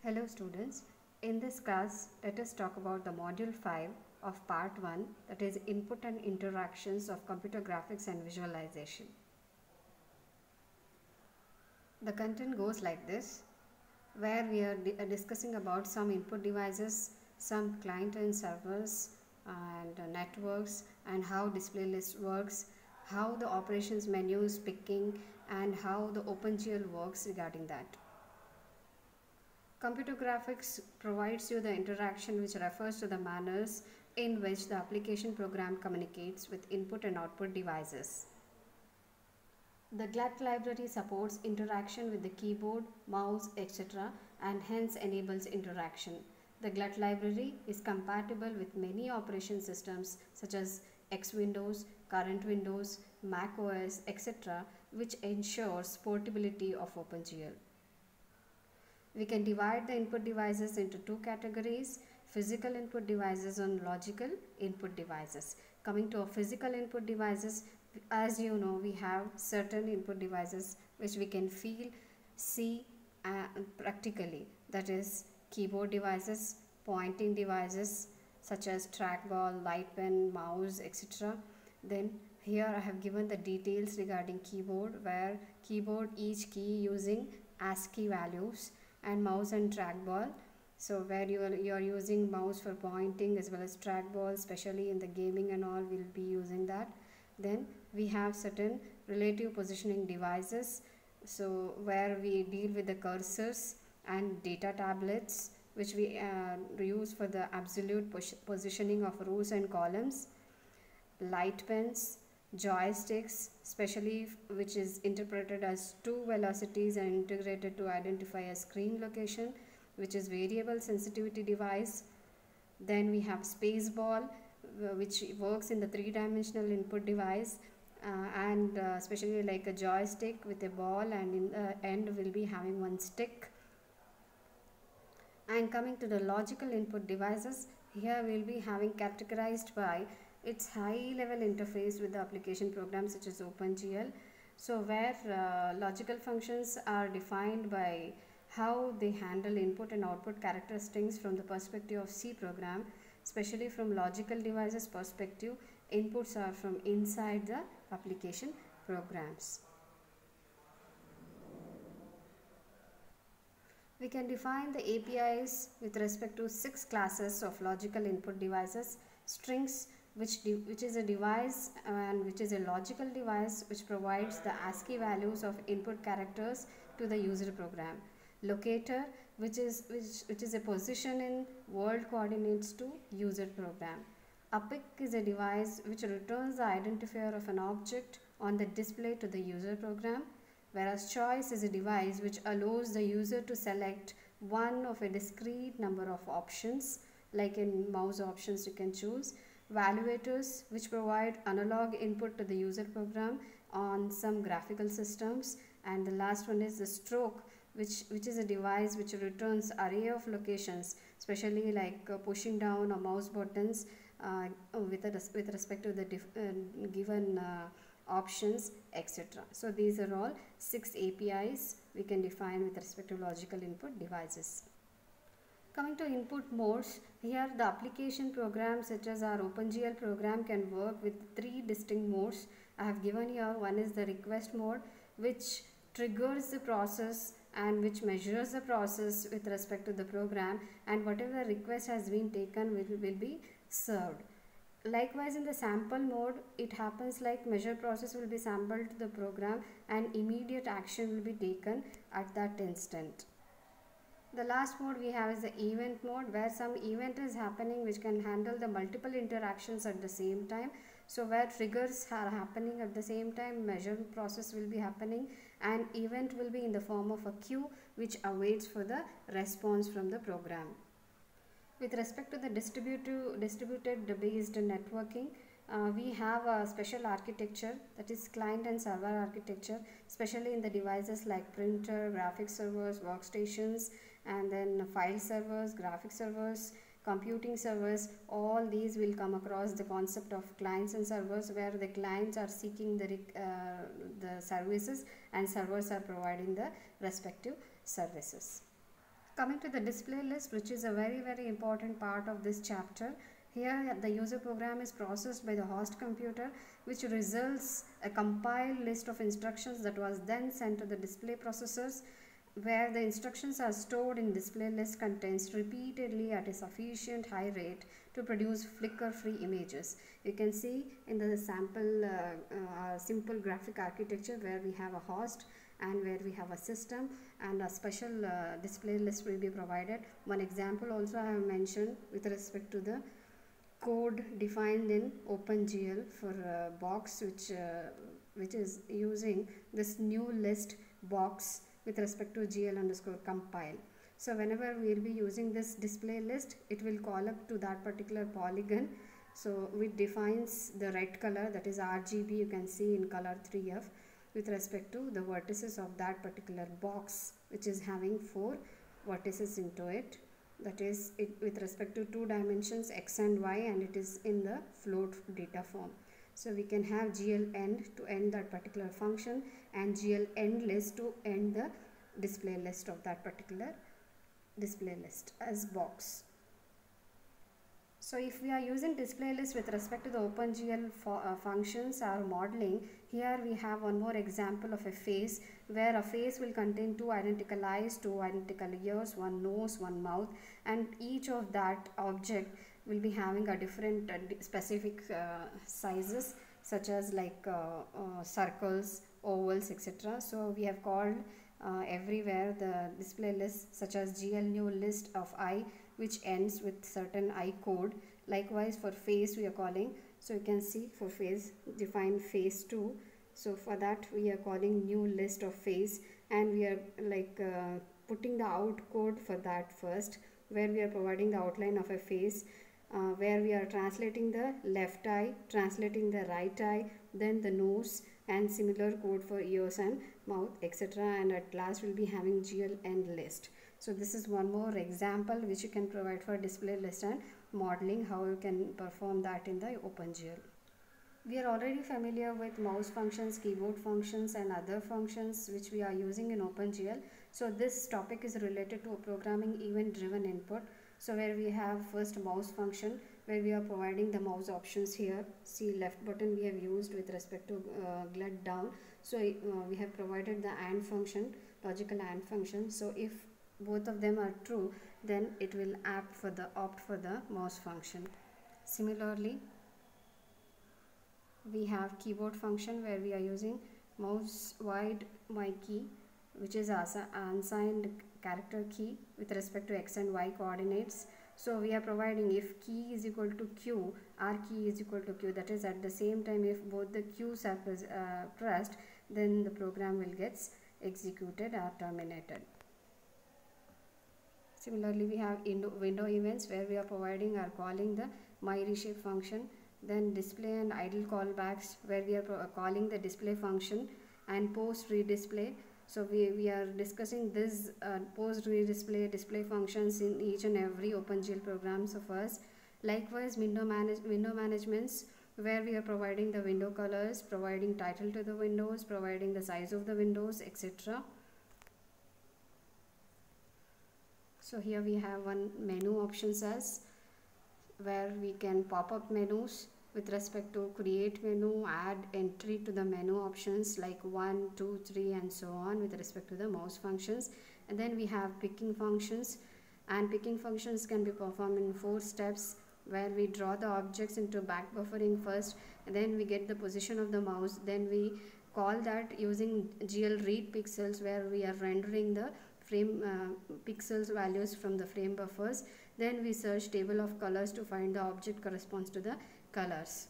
Hello students, in this class let us talk about the module 5 of part 1, that is input and interactions of computer graphics and visualization. The content goes like this, where we are discussing about some input devices, some client and servers and networks, and how display list works, how the operations menu is picking, and how the OpenGL works regarding that. Computer graphics provides you the interaction which refers to the manners in which the application program communicates with input and output devices. The GLUT library supports interaction with the keyboard, mouse, etc. and hence enables interaction. The GLUT library is compatible with many operation systems such as X Windows, current Windows, Mac OS, etc. which ensures portability of OpenGL. We can divide the input devices into two categories: physical input devices and logical input devices. Coming to our physical input devices, as you know, we have certain input devices which we can feel, see practically. That is keyboard devices, pointing devices such as trackball, light pen, mouse, etc. Then here I have given the details regarding keyboard, where keyboard each key using ASCII values, and mouse and trackball. So where you are using mouse for pointing as well as trackball, especially in the gaming and all, we'll be using that. Then we have certain relative positioning devices, so where we deal with the cursors and data tablets, which we use for the absolute positioning of rows and columns, light pens, joysticks, especially which is interpreted as two velocities and integrated to identify a screen location, which is variable sensitivity device. Then we have space ball, which works in the three-dimensional input device, and especially like a joystick with a ball, and in the end will be having one stick. And coming to the logical input devices, here we will be having categorized by its high level interface with the application program such as OpenGL. So where logical functions are defined by how they handle input and output characteristics from the perspective of C program, especially from logical devices perspective, inputs are from inside the application programs. We can define the APIs with respect to 6 classes of logical input devices: strings, which is a device and which is a logical device which provides the ASCII values of input characters to the user program; locator, which is a position in world coordinates to user program; a pic is a device which returns the identifier of an object on the display to the user program; whereas choice is a device which allows the user to select one of a discrete number of options, like in mouse options you can choose; valuators, which provide analog input to the user program on some graphical systems; and the last one is the stroke, which is a device which returns array of locations, especially like pushing down or mouse buttons with respect to the given options, etc. So these are all 6 APIs we can define with respect to logical input devices. Coming to input modes, here the application program such as our OpenGL program can work with 3 distinct modes. I have given here. One is the request mode, which triggers the process and which measures the process with respect to the program, and whatever request has been taken will be served. Likewise, in the sample mode, it happens like measure process will be sampled to the program and immediate action will be taken at that instant. The last mode we have is the event mode, where some event is happening which can handle the multiple interactions at the same time. So where triggers are happening at the same time, measure process will be happening, and event will be in the form of a queue which awaits for the response from the program. With respect to the distributed based networking, we have a special architecture, that is client and server architecture, especially in the devices like printer, graphics servers, workstations, and then file servers, graphics servers, computing servers. All these will come across the concept of clients and servers, where the clients are seeking the services and servers are providing the respective services. Coming to the display list, which is a very important part of this chapter. Here the user program is processed by the host computer, which results a compiled list of instructions that was then sent to the display processors, where the instructions are stored in display list contents repeatedly at a sufficient high rate to produce flicker-free images. You can see in the sample simple graphic architecture where we have a host and where we have a system, and a special display list will be provided. One example also I have mentioned with respect to the code defined in OpenGL for box, which is using this new list box with respect to GL_compile. So whenever we will be using this display list, it will call up to that particular polygon. So it defines the red color, that is RGB, you can see in color 3F, with respect to the vertices of that particular box, which is having 4 vertices into it. That is it with respect to 2 dimensions x and y, and it is in the float data form. So we can have GLEnd to end that particular function and GLEndList to end the display list of that particular display list as box. So if we are using display list with respect to the OpenGL functions or modeling, here we have one more example of a face, where a face will contain 2 identical eyes, 2 identical ears, 1 nose, 1 mouth, and each of that object will be having a different specific sizes, such as like circles, ovals, etc. So we have called everywhere the display list such as GLNewList of eye, which ends with certain eye code. Likewise for face we are calling, so you can see for face define face 2. So for that we are calling new list of face, and we are like putting the out code for that first, where we are providing the outline of a face, where we are translating the left eye, translating the right eye, then the nose, and similar code for ears and mouth, etc. And at last we'll be having GLEndList. So this is one more example which you can provide for display list and modeling, how you can perform that in the OpenGL. We are already familiar with mouse functions, keyboard functions, and other functions which we are using in OpenGL. So this topic is related to programming event driven input. So where we have first mouse function, where we are providing the mouse options here. See, left button we have used with respect to GLUT down. So we have provided the AND function, logical AND function. So if both of them are true, then it will opt for the mouse function. Similarly, we have keyboard function, where we are using mouse wide my key, which is unsigned character key with respect to x and y coordinates. So we are providing if key is equal to q, r key is equal to q, that is at the same time if both the q's are pressed, then the program will get executed or terminated. Similarly, we have window events, where we are providing or calling the myReshape function, then display and idle callbacks, where we are calling the display function, and post redisplay. So we are discussing this post redisplay display functions in each and every OpenGL program. So first, likewise window managements, where we are providing the window colors, providing title to the windows, providing the size of the windows, etc. So here we have one menu options as, where we can pop up menus with respect to create menu, add entry to the menu options like 1, 2, 3 and so on with respect to the mouse functions. And then we have picking functions, and picking functions can be performed in 4 steps, where we draw the objects into back buffering first, and then we get the position of the mouse, then we call that using GLReadPixels, where we are rendering the frame pixels values from the frame buffers. Then we search table of colors to find the object corresponds to the colors.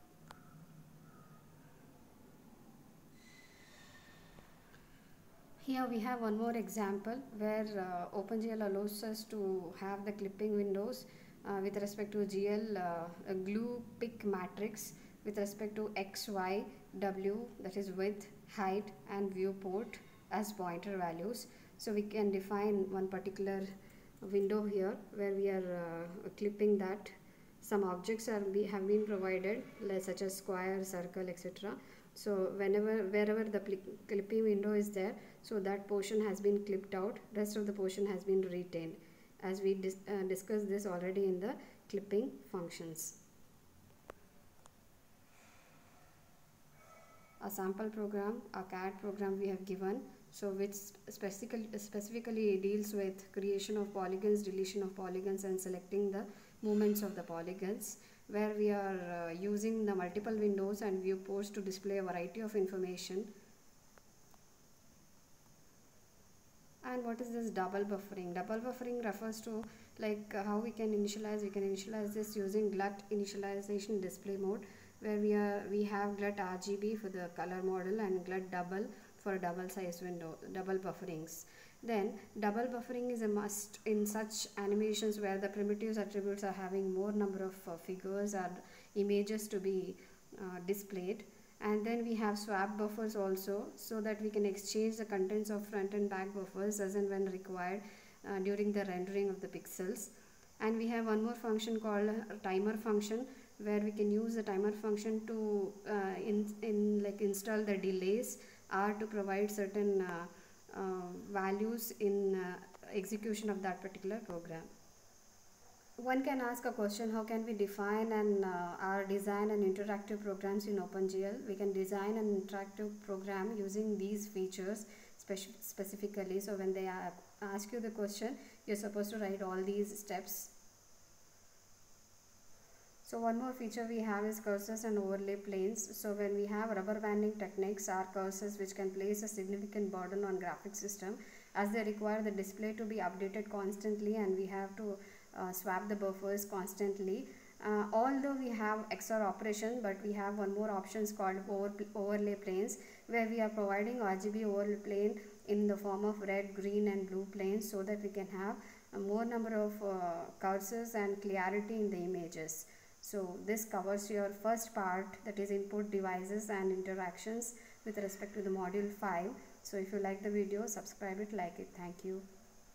Here we have one more example, where OpenGL allows us to have the clipping windows with respect to GL glue pick matrix with respect to x, y, w, that is width, height and viewport as pointer values. So we can define one particular window here, where we are clipping that. Some objects have been provided, such as square, circle, etc. So wherever the clipping window is there, so that portion has been clipped out, rest of the portion has been retained, as we discussed this already in the clipping functions. A sample program, a CAD program we have given, so which specifically deals with creation of polygons, deletion of polygons, and selecting the movements of the polygons, where we are using the multiple windows and viewports to display a variety of information. And what is this double buffering? Double buffering refers to how we can initialize. We can initialize this using GLUT initialization display mode, where we have GLUT RGB for the color model and GLUT double for double size window, double bufferings. Then double buffering is a must in such animations where the primitives attributes are having more number of figures or images to be displayed. And then we have swap buffers also, so that we can exchange the contents of front and back buffers as and when required during the rendering of the pixels. And we have one more function called timer function, where we can use the timer function to install the delays or to provide certain values in execution of that particular program. One can ask a question, how can we define and design an interactive programs in OpenGL? We can design an interactive program using these features specifically. So when they ask you the question, you're supposed to write all these steps. So one more feature we have is cursors and overlay planes. So when we have rubber banding techniques, are cursors which can place a significant burden on graphics system, as they require the display to be updated constantly, and we have to swap the buffers constantly. Although we have XOR operation, but we have one more options called overlay planes, where we are providing RGB overlay plane in the form of red, green and blue planes, so that we can have a more number of cursors and clarity in the images. So this covers your first part, that is input devices and interactions with respect to the module 5. So if you like the video, subscribe it, like it. Thank you.